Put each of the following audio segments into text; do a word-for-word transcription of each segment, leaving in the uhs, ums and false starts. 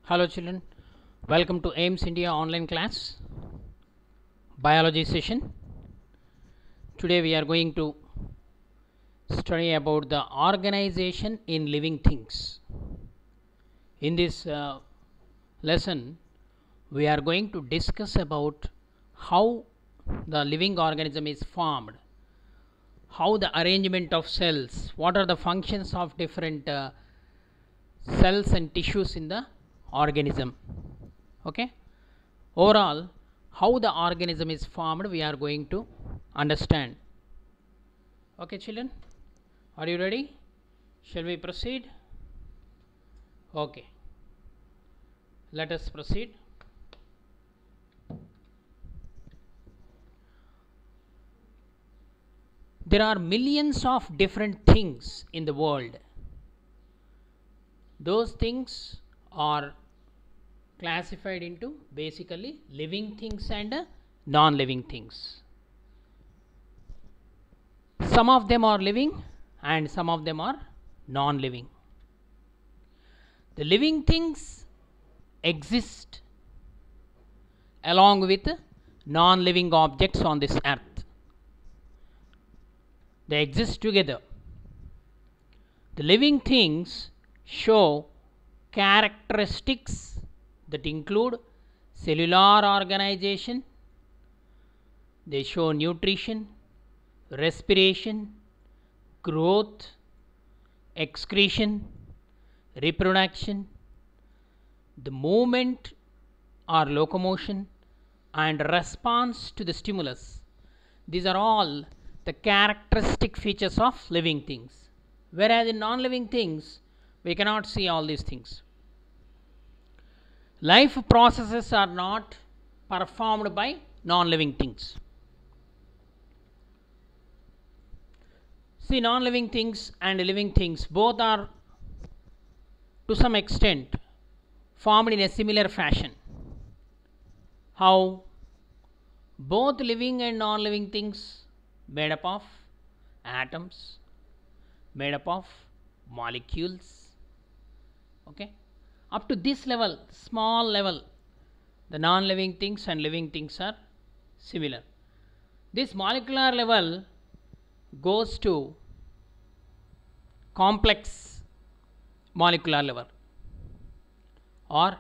Hello children, welcome to AIMS India online class biology session. Today we are going to study about the organization in living things. In this uh, lesson we are going to discuss about how the living organism is formed, how the arrangement of cells, what are the functions of different uh, cells and tissues in the organism. Okay, overall how the organism is formed we are going to understand. Okay children, are you ready? Shall we proceed? Okay, let us proceed. There are millions of different things in the world. Those things are classified into basically living things and uh, non-living things. Some of them are living and some of them are non-living. The living things exist along with non-living objects on this earth. They exist together. The living things show characteristics that include cellular organization, they show nutrition, respiration, growth, excretion, reproduction, the movement or locomotion, and response to the stimulus. These are all the characteristic features of living things. Whereas in non-living things, we cannot see all these things. Life processes are not performed by non-living things. See, non-living things and living things both are to some extent formed in a similar fashion. How? Both living and non-living things made up of atoms, made up of molecules. Okay, up to this level, small level, the non-living things and living things are similar. This molecular level goes to complex molecular level, or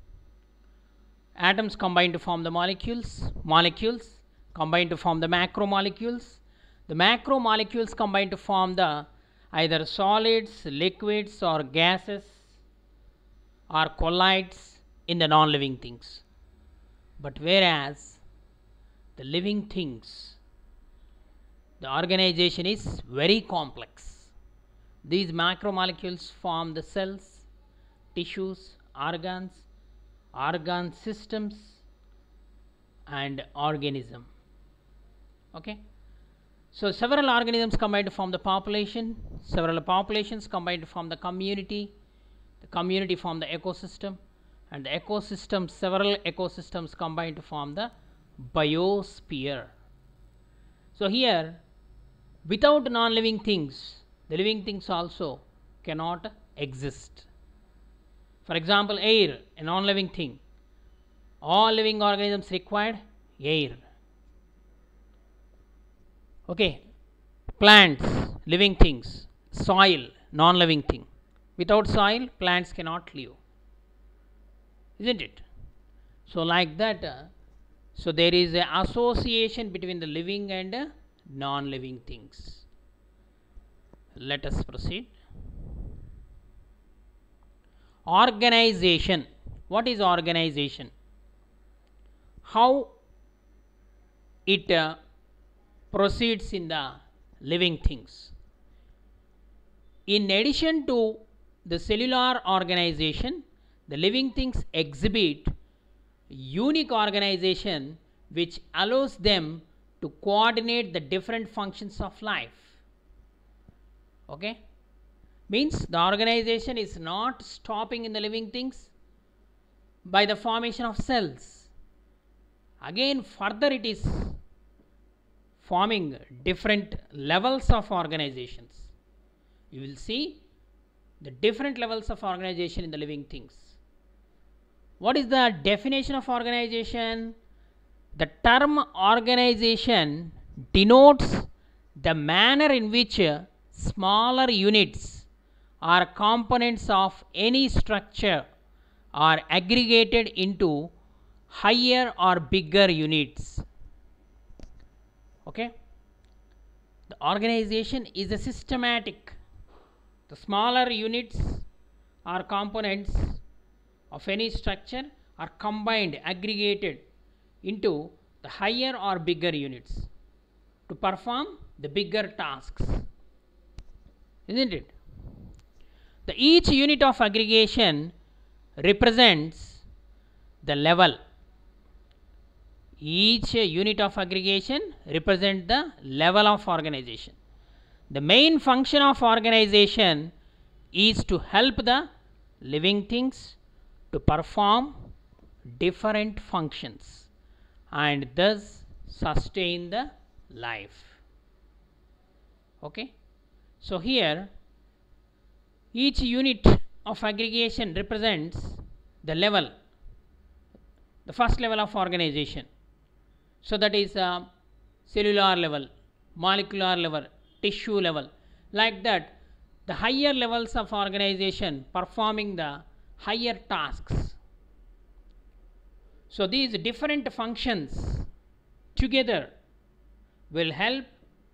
atoms combine to form the molecules, molecules combine to form the macromolecules, the macromolecules combine to form the either solids, liquids or gases or colloids in the non-living things. But whereas the living things, the organization is very complex. These macromolecules form the cells, tissues, organs, organ systems and organism. Okay, so several organisms combine to form the population, several populations combine to form the community, the community form the ecosystem, and the ecosystem, several ecosystems combine to form the biosphere. So here, without non-living things, the living things also cannot exist. For example, air, a non-living thing. All living organisms require air. Okay, plants, living things. Soil, non-living thing. Without soil, plants cannot live, isn't it? So like that, uh, so there is an association between the living and uh, non-living things. Let us proceed. Organization. What is organization? How it uh, proceeds in the living things. In addition to the cellular organization, the living things exhibit unique organization which allows them to coordinate the different functions of life. Okay, means the organization is not stopping in the living things by the formation of cells. Again further it is forming different levels of organizations. You will see the different levels of organization in the living things. What is the definition of organization? The term organization denotes the manner in which smaller units or components of any structure are aggregated into higher or bigger units. Okay? The organization is a systematic. The smaller units or components of any structure are combined, aggregated into the higher or bigger units to perform the bigger tasks, isn't it? The each unit of aggregation represents the level. Each unit of aggregation represents the level of organization. The main function of organization is to help the living things to perform different functions and thus sustain the life. Okay? So here each unit of aggregation represents the level, the first level of organization. So that is uh, cellular level, molecular level, tissue level. Like that, the higher levels of organization performing the higher tasks. So these different functions together will help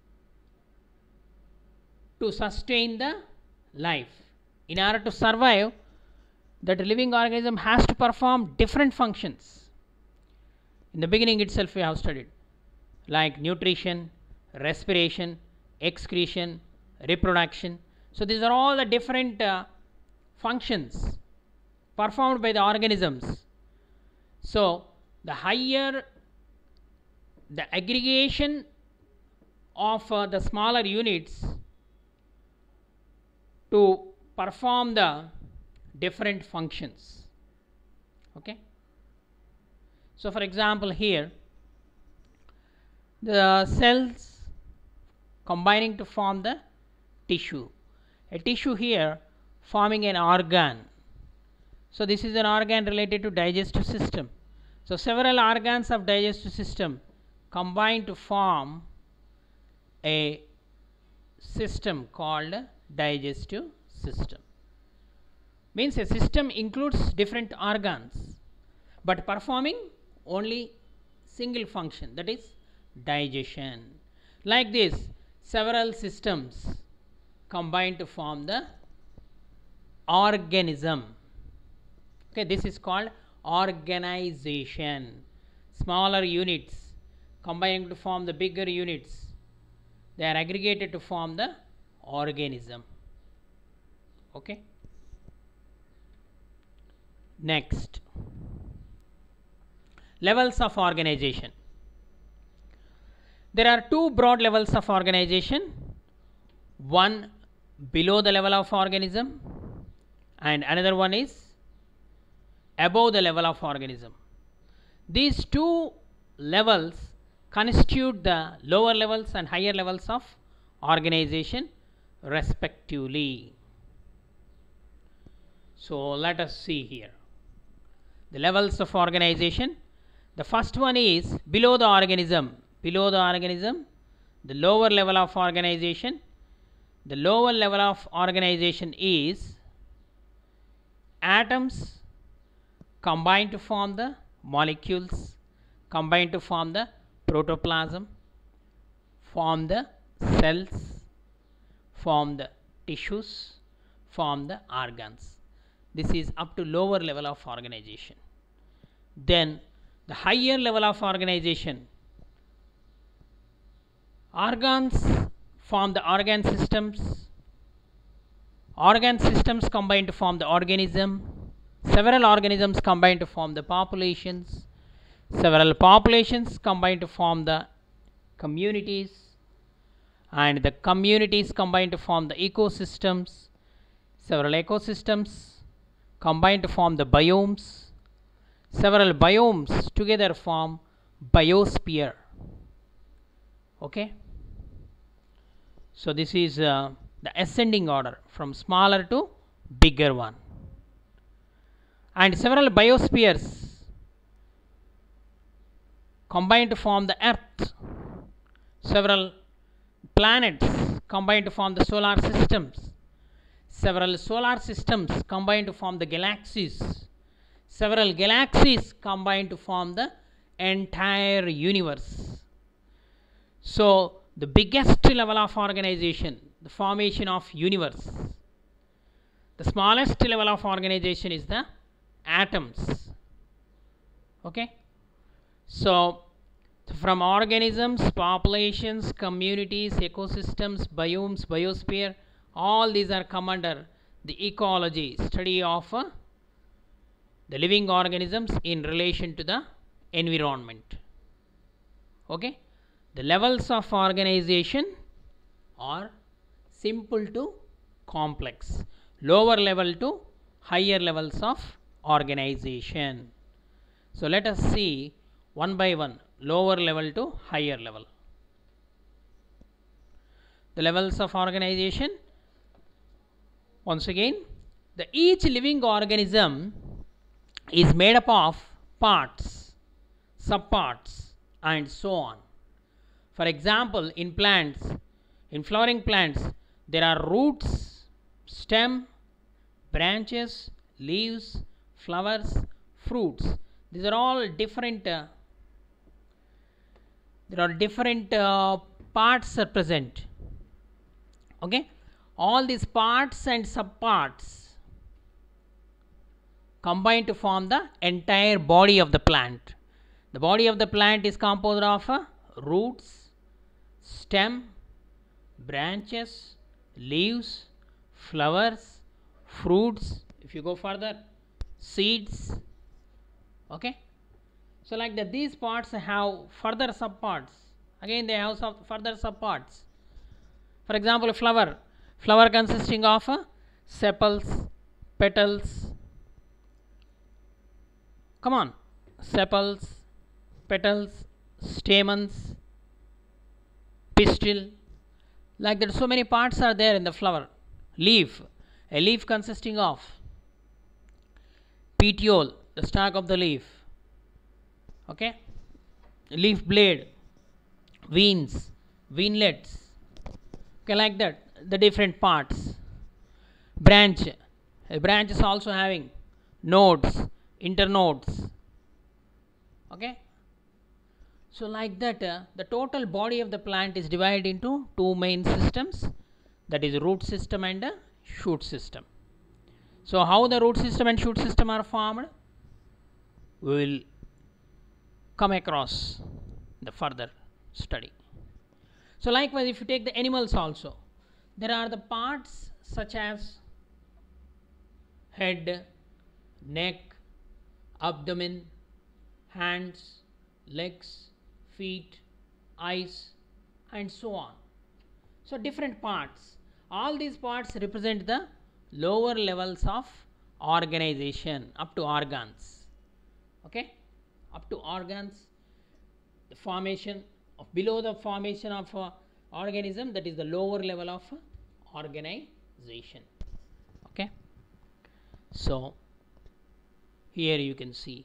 to sustain the life. In order to survive, that living organism has to perform different functions. In the beginning itself we have studied, like nutrition, respiration, excretion, reproduction. So these are all the different uh, functions performed by the organisms. So the higher the aggregation of uh, the smaller units to perform the different functions. Okay. So for example, here the cells combining to form the tissue. A tissue here forming an organ. So this is an organ related to digestive system. So several organs of digestive system combine to form a system called digestive system. Means a system includes different organs but performing only single function, that is digestion. Like this, several systems combine to form the organism. Okay, this is called organization. Smaller units combining to form the bigger units, they are aggregated to form the organism. Okay. Next, levels of organization. There are two broad levels of organization, one below the level of organism and another one is above the level of organism. These two levels constitute the lower levels and higher levels of organization respectively. So let us see here the levels of organization. The first one is below the organism. Below the organism, the lower level of organization. The lower level of organization is atoms combine to form the molecules, combine to form the protoplasm, form the cells, form the tissues, form the organs. This is up to lower level of organization. Then the higher level of organization, organs form the organ systems, organ systems combine to form the organism, several organisms combine to form the populations, several populations combine to form the communities, and the communities combine to form the ecosystems, several ecosystems combine to form the biomes, several biomes together form biosphere. Okay. So this is uh, the ascending order from smaller to bigger one. and several biospheres combine to form the Earth. Several planets combine to form the solar systems. Several solar systems combine to form the galaxies. Several galaxies combine to form the entire universe. So the biggest level of organization, the formation of universe. The smallest level of organization is the atoms. Okay. So from organisms, populations, communities, ecosystems, biomes, biosphere, all these are come under the ecology, study of uh, the living organisms in relation to the environment. Okay. The levels of organization are simple to complex, lower level to higher levels of organization. So let us see one by one, lower level to higher level. The levels of organization, once again, the each living organism is made up of parts, subparts, and so on. For example, in plants, in flowering plants, there are roots, stem, branches, leaves, flowers, fruits. These are all different, uh, there are different uh, parts are present. Okay, all these parts and subparts combine to form the entire body of the plant. The body of the plant is composed of uh, roots, stem, branches, leaves, flowers, fruits, if you go further, seeds. Okay. So like that, these parts have further subparts. Again, they have sub further subparts. For example, a flower. Flower consisting of uh, sepals, petals. Come on. Sepals, petals, stamens, pistil. Like that, so many parts are there in the flower. Leaf. A leaf consisting of petiole, the stalk of the leaf. Okay. Leaf blade, veins, veinlets. Okay, like that, the different parts. Branch. A branch is also having nodes, internodes. Okay. So like that, uh, the total body of the plant is divided into two main systems, that is root system and uh, shoot system. So how the root system and shoot system are formed, we will come across the further study. So likewise, if you take the animals also, there are the parts such as head, neck, abdomen, hands, legs, feet, eyes, and so on. So different parts. All these parts represent the lower levels of organization up to organs. Okay, up to organs, the formation of below the formation of uh, organism, that is the lower level of uh, organization. Okay. So here you can see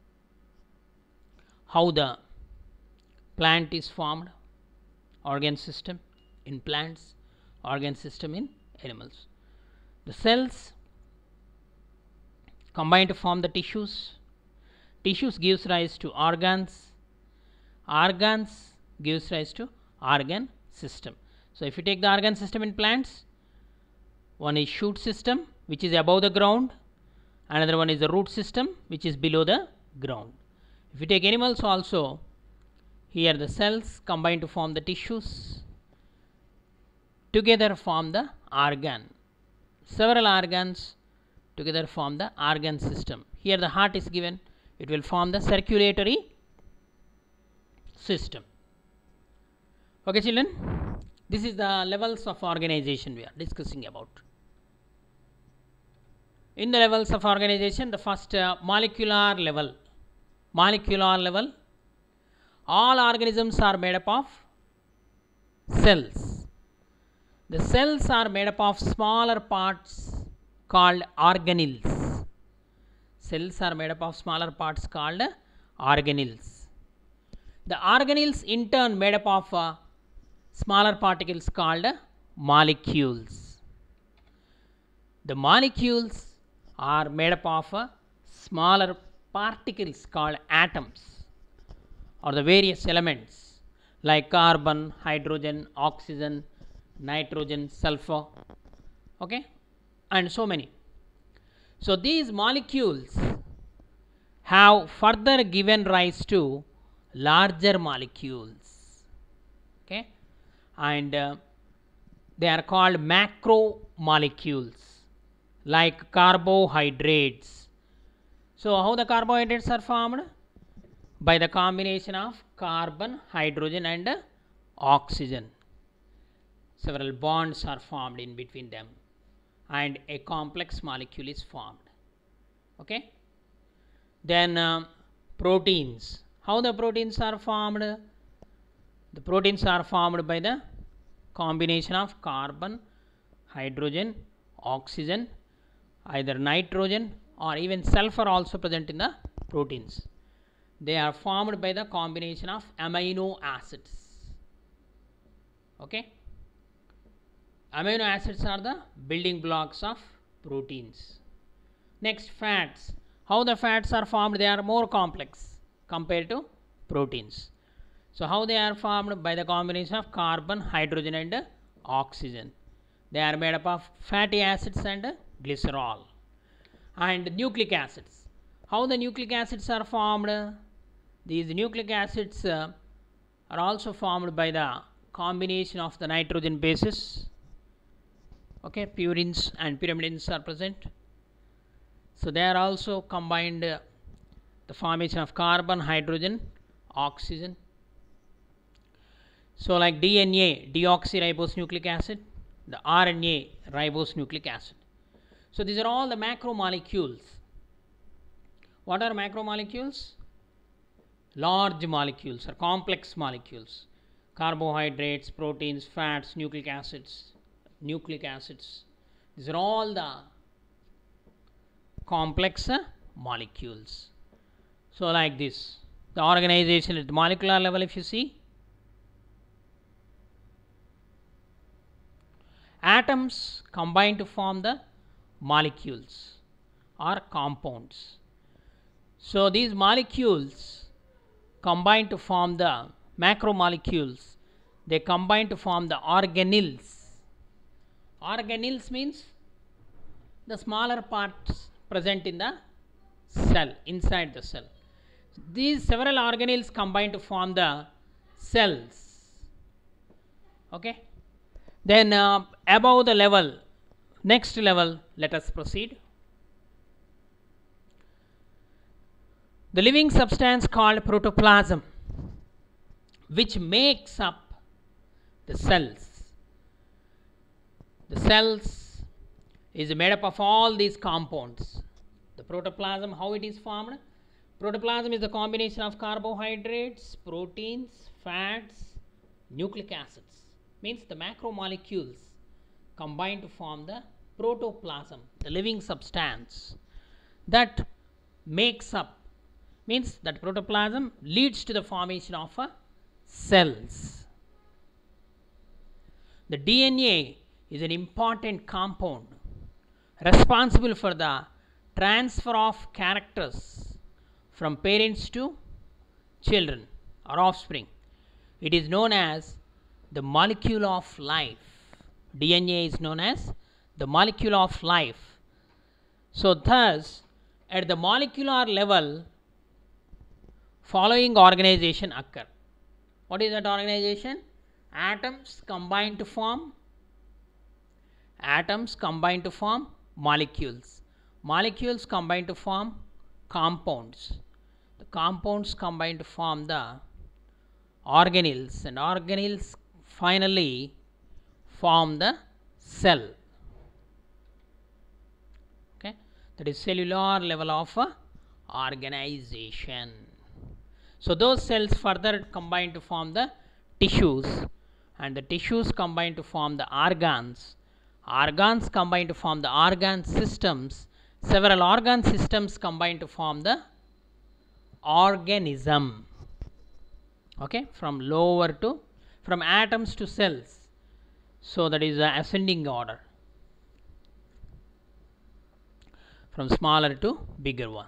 how the plant is formed, organ system in plants, organ system in animals. The cells combine to form the tissues. Tissues gives rise to organs. Organs gives rise to organ system. So if you take the organ system in plants, one is shoot system, which is above the ground. Another one is the root system, which is below the ground. If you take animals also, here the cells combine to form the tissues, together form the organ. Several organs together form the organ system. Here the heart is given, it will form the circulatory system. Okay children, this is the levels of organization we are discussing about. In the levels of organization, the first uh, molecular level. Molecular level, all organisms are made up of cells. The cells are made up of smaller parts called organelles. cells are made up of smaller parts called organelles. The organelles in turn made up of uh, smaller particles called molecules. The molecules are made up of uh, smaller particles called atoms, or the various elements like carbon, hydrogen, oxygen, nitrogen, sulfur, okay, and so many. So these molecules have further given rise to larger molecules, okay, and uh, they are called macromolecules, like carbohydrates. So how the carbohydrates are formed? By the combination of carbon, hydrogen and uh, oxygen. Several bonds are formed in between them and a complex molecule is formed, okay. Then uh, proteins. How the proteins are formed? The proteins are formed by the combination of carbon, hydrogen, oxygen, either nitrogen or even sulfur also present in the proteins. They are formed by the combination of amino acids, okay. Amino acids are the building blocks of proteins. Next, fats. How the fats are formed? They are more complex compared to proteins. So how they are formed? By the combination of carbon, hydrogen and uh, oxygen. They are made up of fatty acids and uh, glycerol. And nucleic acids. How the nucleic acids are formed? These nucleic acids uh, are also formed by the combination of the nitrogen bases, okay. Purines and pyrimidines are present. So they are also combined uh, the formation of carbon, hydrogen, oxygen. So like D N A, deoxyribose nucleic acid, the R N A, ribose nucleic acid. So these are all the macromolecules. What are macromolecules? Large molecules or complex molecules. Carbohydrates, proteins, fats, nucleic acids, nucleic acids. These are all the complex uh, molecules. So like this, the organization at the molecular level, if you see, atoms combine to form the molecules or compounds. So these molecules combine to form the macromolecules. They combine to form the organelles. Organelles means the smaller parts present in the cell, inside the cell. These several organelles combine to form the cells, okay. Then uh, above the level, next level, let us proceed. The living substance called protoplasm, which makes up the cells. The cells is made up of all these compounds. The protoplasm, how it is formed? Protoplasm is the combination of carbohydrates, proteins, fats, nucleic acids. Means the macromolecules combine to form the protoplasm, the living substance that makes up, means that protoplasm leads to the formation of uh, cells. The D N A is an important compound responsible for the transfer of characters from parents to children or offspring. It is known as the molecule of life. D N A is known as the molecule of life. So thus, at the molecular level, following organization occur. What is that organization? Atoms combine to form atoms combine to form molecules. Molecules combine to form compounds. The compounds combine to form the organelles, and organelles finally form the cell. Okay, that is cellular level of uh, organization. So those cells further combine to form the tissues, and the tissues combine to form the organs. Organs combine to form the organ systems, several organ systems combine to form the organism. Okay, from lower to, from atoms to cells. So that is the ascending order, from smaller to bigger one.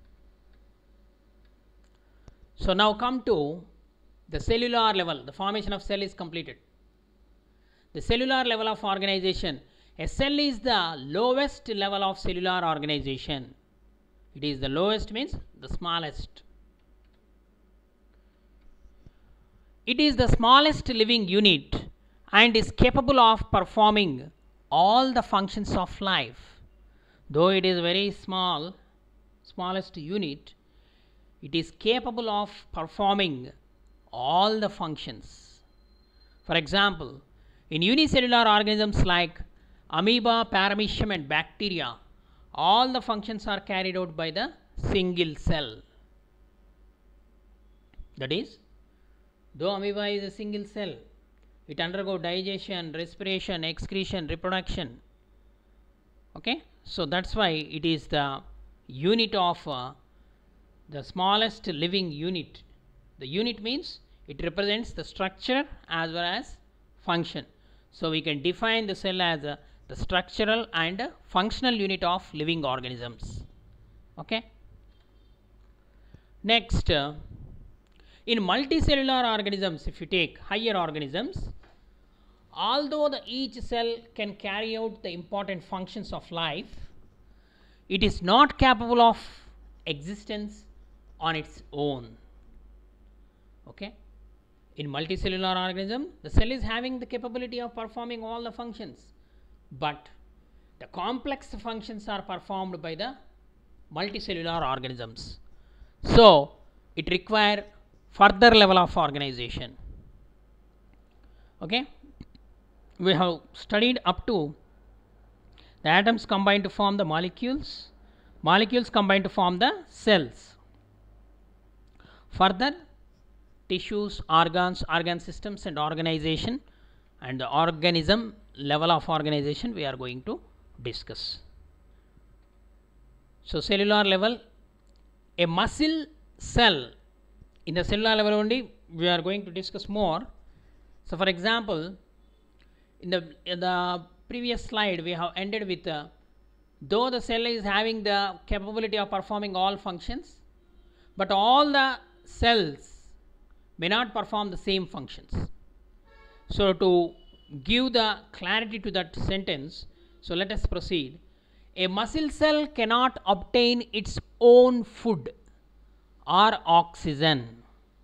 So now come to the cellular level. The formation of cell is completed. The cellular level of organization. A cell is the lowest level of cellular organization. It is the lowest means the smallest. It is the smallest living unit and is capable of performing all the functions of life. Though it is very small, smallest unit, it is capable of performing all the functions. For example, in unicellular organisms like amoeba, paramecium and bacteria, all the functions are carried out by the single cell. That is, though amoeba is a single cell, it undergoes digestion, respiration, excretion, reproduction. Okay, so that's why it is the unit of uh, the smallest living unit. The unit means it represents the structure as well as function. So we can define the cell as uh, the structural and uh, functional unit of living organisms. Okay. Next, uh, in multicellular organisms, if you take higher organisms, although the each cell can carry out the important functions of life, it is not capable of existence on its own. Okay. In multicellular organism, the cell is having the capability of performing all the functions, but the complex functions are performed by the multicellular organisms. So it requires further level of organization. Okay. We have studied up to the atoms combine to form the molecules, molecules combine to form the cells. Further, tissues, organs, organ systems and organization and the organism level of organization we are going to discuss. So cellular level, a muscle cell, in the cellular level only we are going to discuss more. So for example, in the, in the previous slide we have ended with uh, though the cell is having the capability of performing all functions, but all the cells may not perform the same functions. So to give the clarity to that sentence, so let us proceed. A muscle cell cannot obtain its own food or oxygen.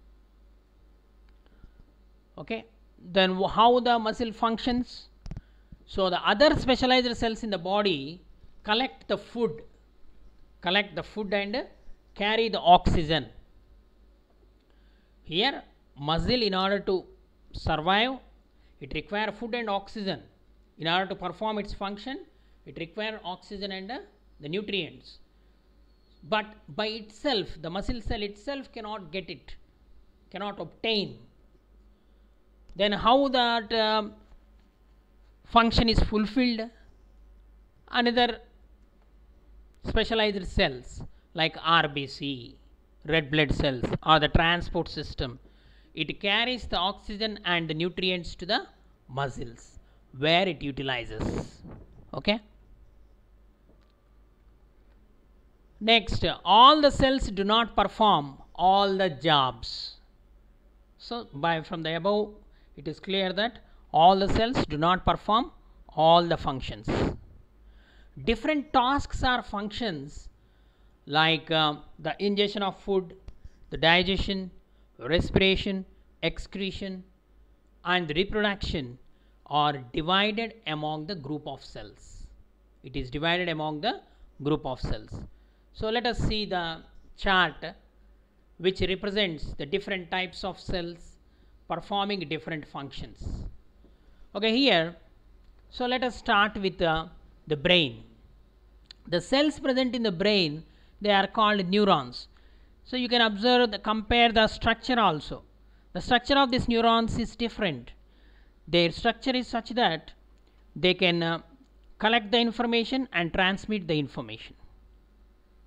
Okay, then how the muscle functions? So the other specialized cells in the body collect the food, collect the food and carry the oxygen. Here muscle, in order to survive, it requires food and oxygen. In order to perform its function, it requires oxygen and uh, the nutrients. But by itself, the muscle cell itself cannot get it, cannot obtain. Then how that uh, function is fulfilled? Another specialized cells like R B C, red blood cells, or the transport system, it carries the oxygen and the nutrients to the muscles where it utilizes. Okay. Next, all the cells do not perform all the jobs. So by from the above it is clear that all the cells do not perform all the functions. Different tasks or functions like uh, the ingestion of food, the digestion, respiration, excretion and reproduction are divided among the group of cells. It is divided among the group of cells. So let us see the chart which represents the different types of cells performing different functions. Okay, here, so let us start with uh, the brain. The cells present in the brain, they are called neurons. So you can observe the compare the structure also. The structure of these neurons is different. Their structure is such that they can uh, collect the information and transmit the information.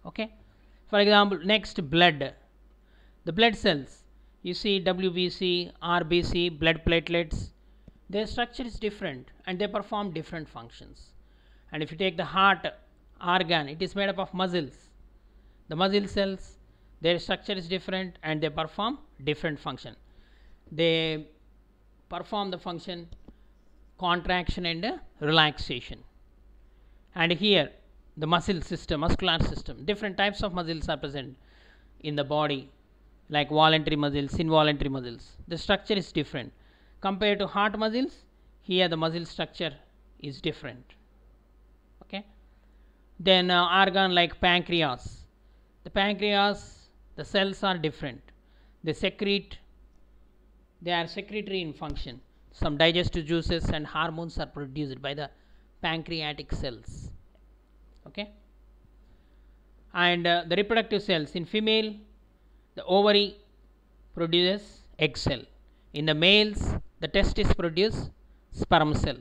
Okay. For example, next, blood. The blood cells, you see W B C, R B C, blood platelets, their structure is different and they perform different functions. And if you take the heart organ, it is made up of muscles. The muscle cells, their structure is different and they perform different function. They perform the function contraction and uh, relaxation. And here the muscle system, muscular system, different types of muscles are present in the body, like voluntary muscles, involuntary muscles. The structure is different. Compared to heart muscles, here the muscle structure is different. Okay. Then uh, organ like pancreas. The pancreas, the cells are different. They secrete, they are secretory in function. Some digestive juices and hormones are produced by the pancreatic cells. Okay. And uh, the reproductive cells, in female, the ovary produces egg cell. In the males, the testis produce sperm cell.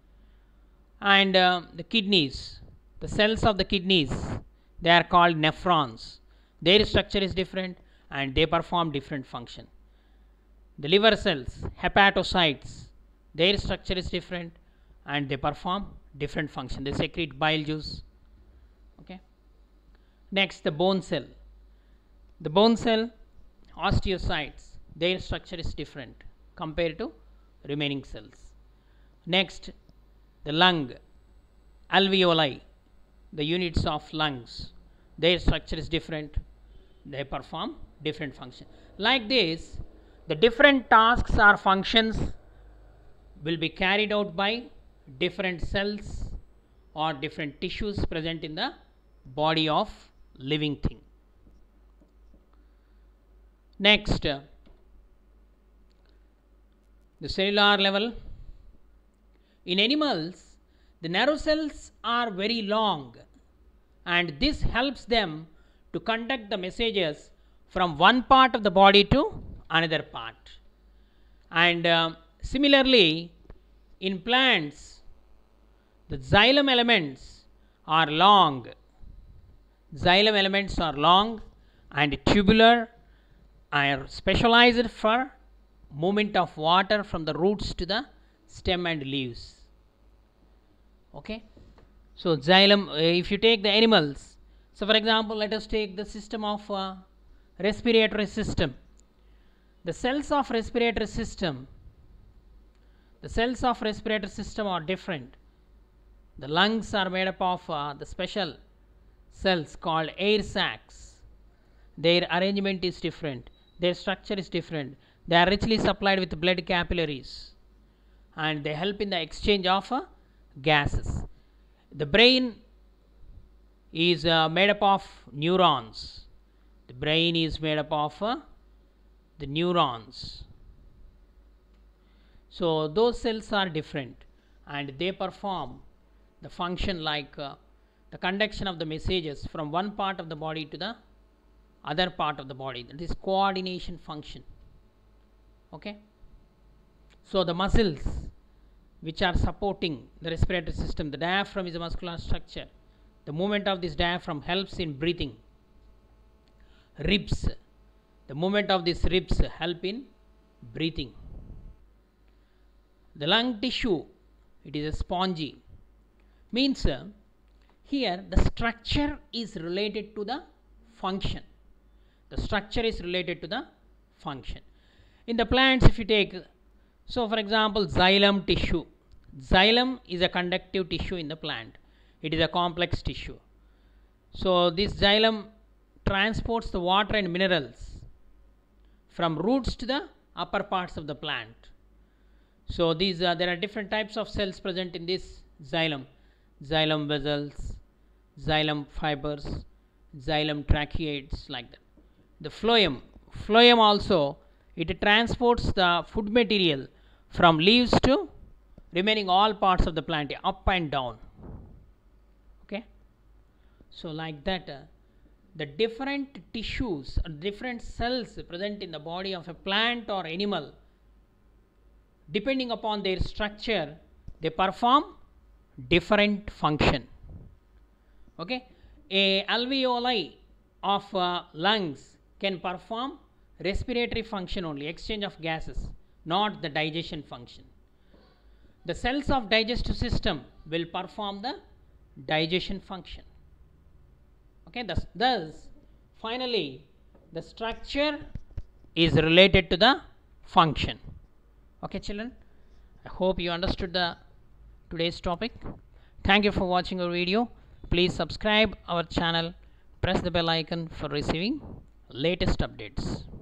And uh, the kidneys, the cells of the kidneys, they are called nephrons. Their structure is different and they perform different function. The liver cells, hepatocytes, their structure is different and they perform different function. They secrete bile juice. Okay. Next, the bone cell. The bone cell, osteocytes, their structure is different compared to remaining cells. Next, the lung, alveoli, the units of lungs, their structure is different. They perform different function. Like this, the different tasks or functions will be carried out by different cells or different tissues present in the body of living thing. Next, uh, the cellular level. In animals, the nerve cells are very long and this helps them to conduct the messages from one part of the body to another part. And uh, similarly, in plants, the xylem elements are long. Xylem elements are long and tubular, are specialized for movement of water from the roots to the stem and leaves. Okay. So xylem, uh, if you take the animals, so for example, let us take the system of uh, respiratory system. The cells of respiratory system, the cells of respiratory system are different. The lungs are made up of uh, the special cells called air sacs. Their arrangement is different. Their structure is different. They are richly supplied with blood capillaries and they help in the exchange of uh, gases. The brain is uh, made up of neurons. The brain is made up of uh, the neurons. So those cells are different and they perform the function like uh, the conduction of the messages from one part of the body to the other part of the body. That is coordination function. Okay. So the muscles which are supporting the respiratory system, the diaphragm is a muscular structure. The movement of this diaphragm helps in breathing. Ribs, the movement of these ribs help in breathing. The lung tissue, it is a spongy. Means uh, here the structure is related to the function. The structure is related to the function. In the plants, if you take, so for example, xylem tissue. Xylem is a conductive tissue in the plant. It is a complex tissue. So this xylem transports the water and minerals from roots to the upper parts of the plant. So these uh, there are different types of cells present in this xylem. Xylem vessels, xylem fibers, xylem tracheids, like that. The phloem, phloem also, it transports the food material from leaves to remaining all parts of the plant, up and down. Okay. So like that, uh, the different tissues, uh, different cells present in the body of a plant or animal, depending upon their structure, they perform different function. Okay. a alveoli of uh, lungs can perform respiratory function only, exchange of gases, not the digestion function. The cells of digestive system will perform the digestion function. Okay, thus, thus finally the structure is related to the function. Okay children, I hope you understood the today's topic. Thank you for watching our video. Please subscribe our channel, press the bell icon for receiving latest updates.